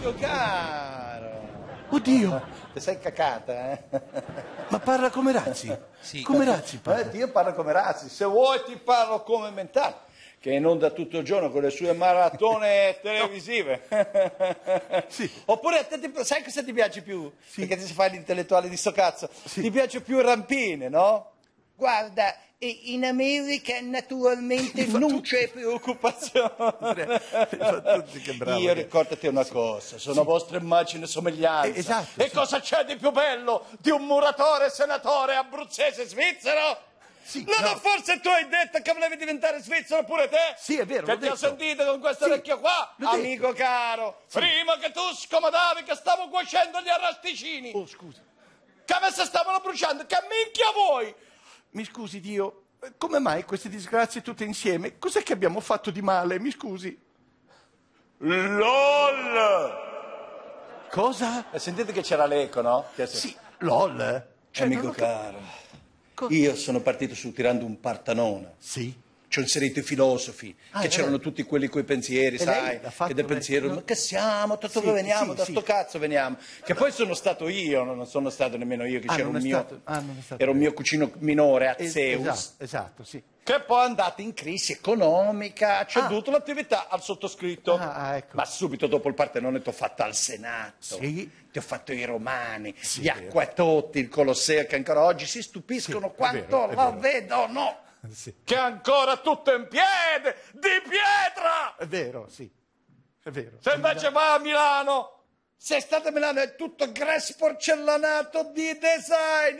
Amico caro. Oddio, Ti sei cacata, eh? ma parla come Razzi? Sì. Come Razzi parla? Io parlo come Razzi, se vuoi ti parlo come Mentale, che è in onda tutto il giorno con le sue maratone televisive. Sì. Oppure a te sai cosa ti piace più? Sì. Perché ti si fa l'intellettuale di sto cazzo. Sì. Ti piace più Rampine, no? Guarda, e in America naturalmente non c'è preoccupazione. Che bravo. Io ricordati una cosa, sono vostre immagini e somiglianze. Esatto, E sì. cosa c'è di più bello di un muratore senatore abruzzese svizzero? Sì, Non no. forse tu hai detto che volevi diventare svizzero pure te? Sì, è vero, Che l'ho ti ho detto. sentito con questo Sì, orecchio qua, l'ho amico caro. Sì. Prima che tu scomodavi che stavo cuocendo gli arrosticini, Oh, scusa. che me si stavano bruciando, che minchia vuoi? Mi scusi, Dio, come mai queste disgrazie tutte insieme? Cos'è che abbiamo fatto di male? Mi scusi. LOL! Cosa? Sentite che c'era l'eco, no? Sì, LOL. Cioè, Amico non ho caro, Cosa? io sono partito su tirando un partanone. Sì. Ci ho inserito i filosofi, che c'erano tutti quelli coi pensieri, E lei sai? l'ha fatto Che del lei? pensiero, No. ma che siamo, da dove Sì, veniamo, sì, da sì. sto cazzo veniamo. Che poi sono stato io, non sono stato nemmeno io, che c'era non un è mio, stato- non è stato era un lei. mio cugino minore, Azeus, Esatto, sì. che poi è andato in crisi economica, ha ceduto l'attività al sottoscritto. Ecco. Ma subito dopo il Partenone ti ho fatto al Senato, Sì. ti ho fatto i Romani, Sì, gli Acquatotti, il Colosseo, che ancora oggi si stupiscono Sì, è quanto vero, è lo vero. vedono. Sì. Che è ancora tutto in piede, di pietra! È vero, sì. È vero. Se invece vai a Milano, sei stato a Milano, è tutto grass porcellanato di design,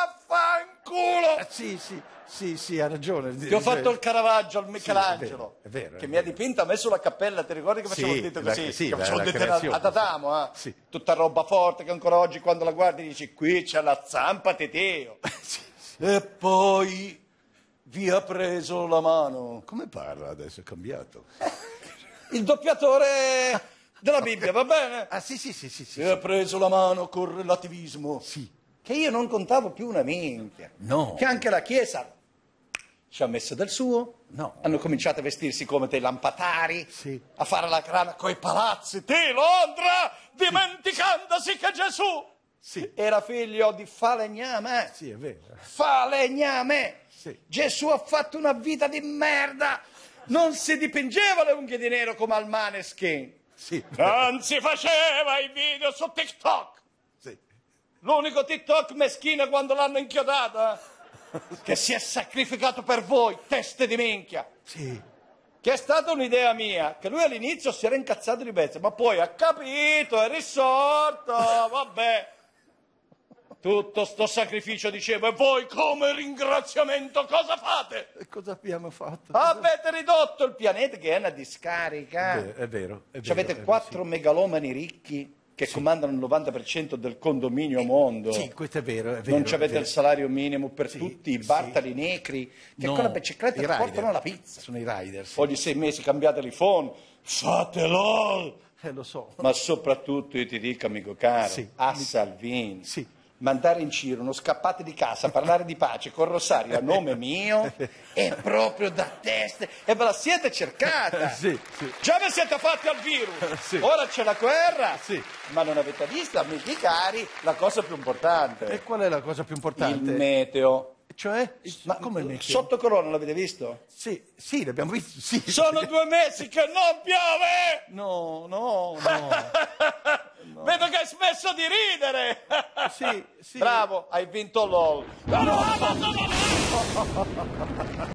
vaffanculo! Sì, ha ragione. Ti ho fatto il Caravaggio al Michelangelo, è vero, che è mi ha vero. dipinto, ha messo la cappella, ti ricordi che facevo Sì, il dito la- così? sì, che facevo la il dito creazione, ad Adamo, eh? sì. Tutta roba forte che ancora oggi quando la guardi dici qui c'è la zampa teteo. E poi vi ha preso la mano Come parla adesso? È cambiato. il doppiatore della Bibbia, va bene? Ah, sì. Si è preso la mano col relativismo. Sì. Che io non contavo più una minchia. No. Che anche la Chiesa ci ha messo del suo. No. Hanno cominciato a vestirsi come dei lampatari. Sì. A fare la grana coi palazzi di Londra, dimenticandosi che Gesù Sì. era figlio di falegname. Sì, è vero. Falegname. Sì. Gesù ha fatto una vita di merda. Non si dipingeva le unghie di nero come al Maneskin. Sì. Non si faceva i video su TikTok. Sì. L'unico TikTok meschino quando l'hanno inchiodata, che si è sacrificato per voi, teste di minchia. Sì. Che è stata un'idea mia, che lui all'inizio si era incazzato di pezzo, ma poi ha capito, è risorto, vabbè. Tutto sto sacrificio, dicevo, e voi come ringraziamento cosa fate? E cosa abbiamo fatto? Avete ridotto il pianeta che è una discarica. È vero. Ci avete 4 megalomani ricchi che comandano il 90% del condominio mondo. Sì, questo è vero. Non ci è avete vero. il salario minimo per Sì, tutti, i sì. bartali necri che No, con la bicicletta i ti rider. portano la pizza. Sono i rider. Sì. Ogni 6 mesi cambiate l'iPhone, fate LOL. Lo so. Ma soprattutto io ti dico, amico caro, Sì. a Salvini, Sì. mandare in giro uno scappate di casa, parlare di pace con Rosario a nome mio, è proprio da testa. E ve la siete cercata. Sì. Già vi siete fatti al virus. Sì. Ora c'è la guerra. Sì. Ma non avete visto, amici cari, la cosa più importante. E qual è la cosa più importante? Il meteo. Cioè? Ma come il meteo? sotto corona l'avete visto? Sì, l'abbiamo visto. Sì. Sono 2 mesi che non piove! No. Vedo che hai smesso di ridere! Sì. Bravo, hai vinto LOL.